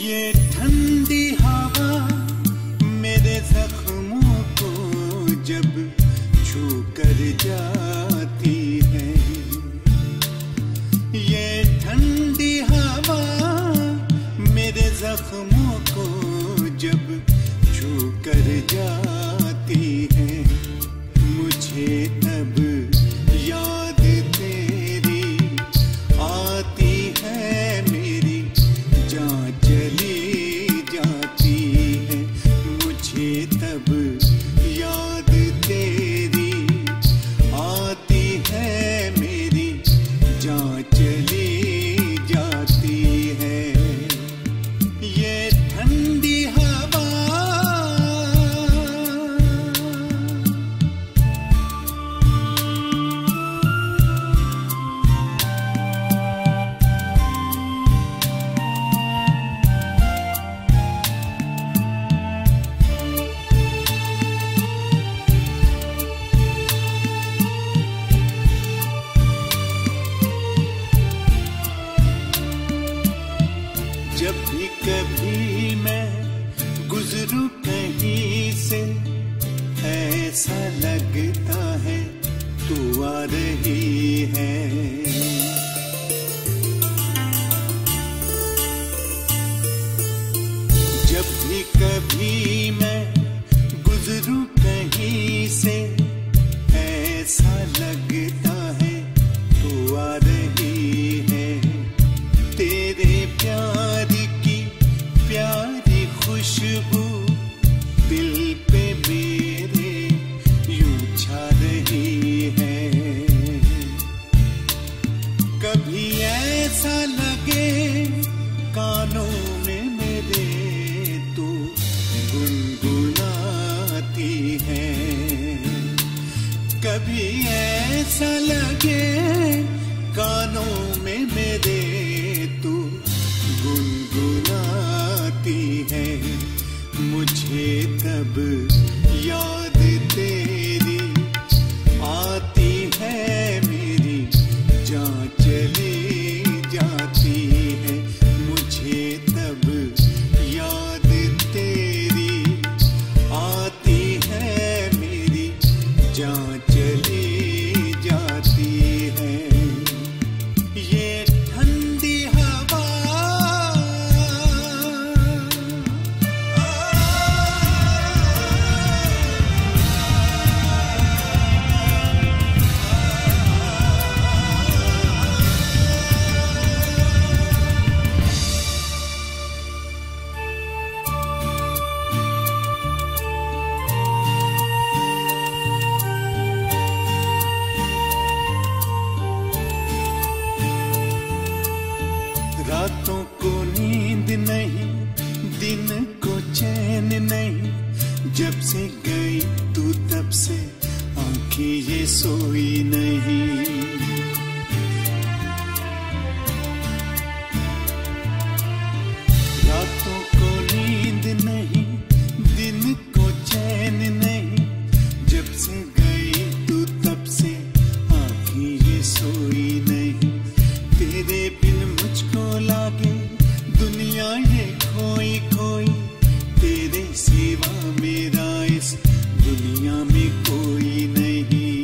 ये ठंडी हवा मेरे जख्मों को जब छू कर जाती है, ये ठंडी हवा मेरे जख्मों को जब छू कर जाती है, मुझे तब याद तेरी आती है, मेरी जान चली जाती है, मुझे तब याद तेरी आती है, मेरी जान चली जाती है। ये ठंडी हवा जब भी कभी मैं गुजरूं कहीं से, ऐसा लगता है तू आ रही है। जब भी कभी मैं गुजरूं कहीं से, ऐसा लगता है तू आ रही है। तेरे प्यार की प्यारी खुशबू दिल पे मेरे यूं छा रही है। कभी ऐसा लगे कानों में मेरे तू गुनगुनाती है, कभी ऐसा लगे कानों में मेरे तू गुनगुनाती है, मुझे तब याद तेरी आती है, मेरी जान चली जाती है, मुझे तब याद तेरी आती है, मेरी जान चली जाती है। ये ठंडी हवा रातों को नींद नहीं, दिन को चैन नहीं, जब से गई तू तब से आंखें ये सोई नहीं। रातों को नींद नहीं, दिन को चैन नहीं, जब से गई तू तब से आंखें ये सोई नहीं। तेरे बिन मुझको लागे दुनिया ये खोई खोई, तेरे सिवा मेरा इस दुनिया में कोई नहीं।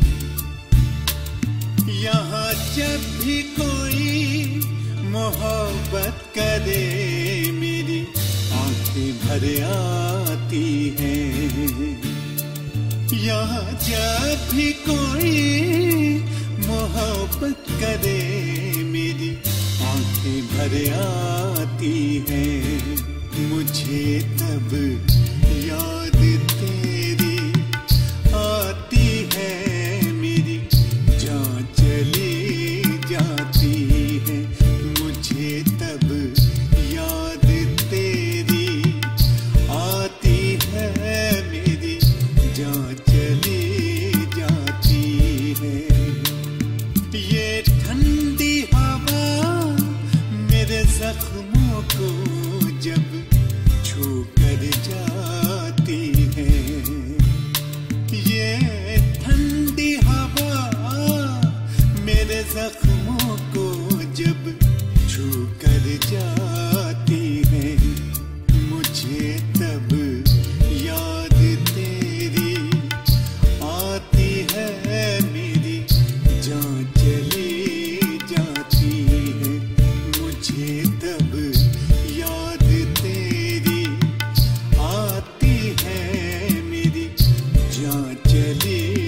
यहाँ जब भी कोई मोहब्बत करे, मेरी आंखें भर आती हैं। यहाँ जब भी कोई मोहब्बत करे, मेरी आंखें भर आती हैं, मुझे तब याद तेरी आती है, मेरी जान चली जाती है, मुझे तब याद तेरी आती है, मेरी जान चली जाती है। ये ठंडी हवा मेरे जख्मों को जब छू कर जाती है, ये ठंडी हवा मेरे जख्मों को जब छू कर जाती है, दे